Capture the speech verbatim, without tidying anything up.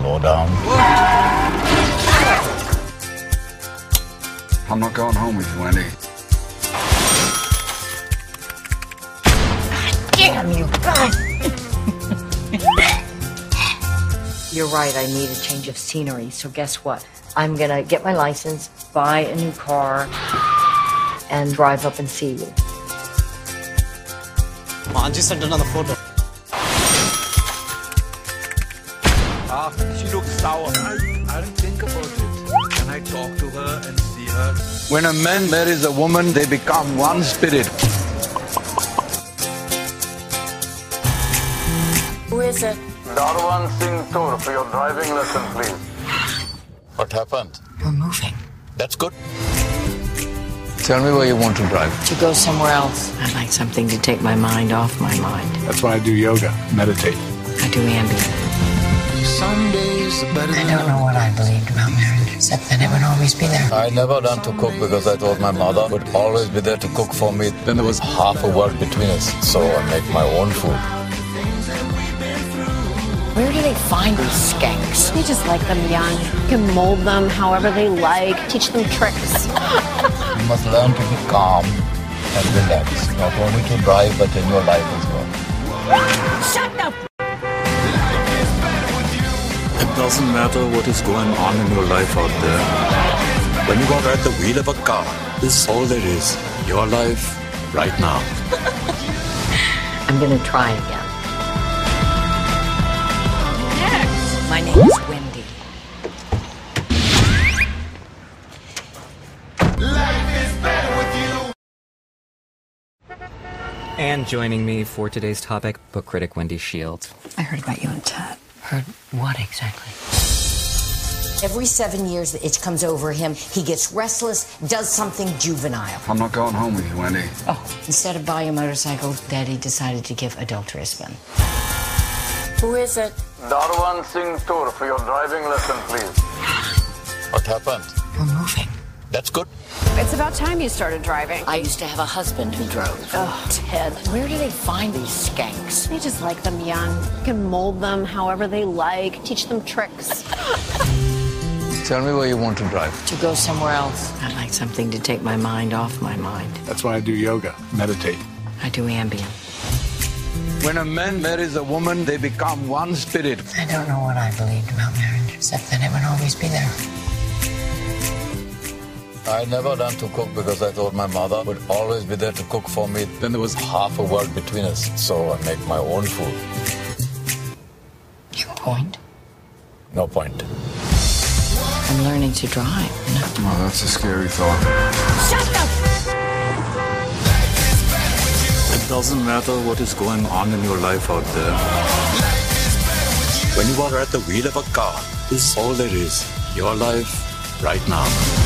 slow down. I'm not going home with you, Wendy. Damn you guys! You're right, I need a change of scenery, so guess what? I'm gonna get my license, buy a new car, and drive up and see you. Manji sent another photo. Ah, she looks sour. I, I'll think about it. Can I talk to her and see her? When a man marries a woman, they become one spirit. Who is it? Darwan Singh Tour for your driving lesson, please. What happened? We're moving. That's good. Tell me where you want to drive. To go somewhere else. I'd like something to take my mind off my mind. That's why I do yoga, meditate. I do Ambien. Some days are better I than don't know what I believed about marriage, except that it would always be there. I never learned to cook because I told my mother would always be there to cook for me. Then there was half a world between us, so I make my own food. Where do they find these skanks? You just like them young. You can mold them however they like, teach them tricks. You must learn to be calm and relax, not only to drive but in your life as well. Shut up! It doesn't matter what is going on in your life out there. When you are at the wheel of a car, this is all there is. Your life, right now. I'm gonna try again. My name is Wendy. And joining me for today's topic, book critic Wendy Shields. I heard about you and Ted. Heard what exactly? Every seven years the itch comes over him, he gets restless, does something juvenile. I'm not going home with you, Wendy. Oh, instead of buy a motorcycle, Daddy decided to give adultery a spin. Who is it? Darwan Singh Tour for your driving lesson, please. What happened? We're moving. That's good. It's about time you started driving. I used to have a husband who drove. Oh, Ted. Where do they find these skanks? You just like them young. You can mold them however they like, teach them tricks. Tell me where you want to drive. To go somewhere else. I'd like something to take my mind off my mind. That's why I do yoga, meditate. I do Ambien. When a man marries a woman, they become one spirit. I don't know what I believed about marriage, except that it would always be there. I never learned to cook because I told my mother would always be there to cook for me. Then there was half a world between us, so I make my own food. Your point? No point. I'm learning to drive, you know? Oh, that's a scary thought. Shut up! It doesn't matter what is going on in your life out there. When you are at the wheel of a car, this is all there is. Your life, right now.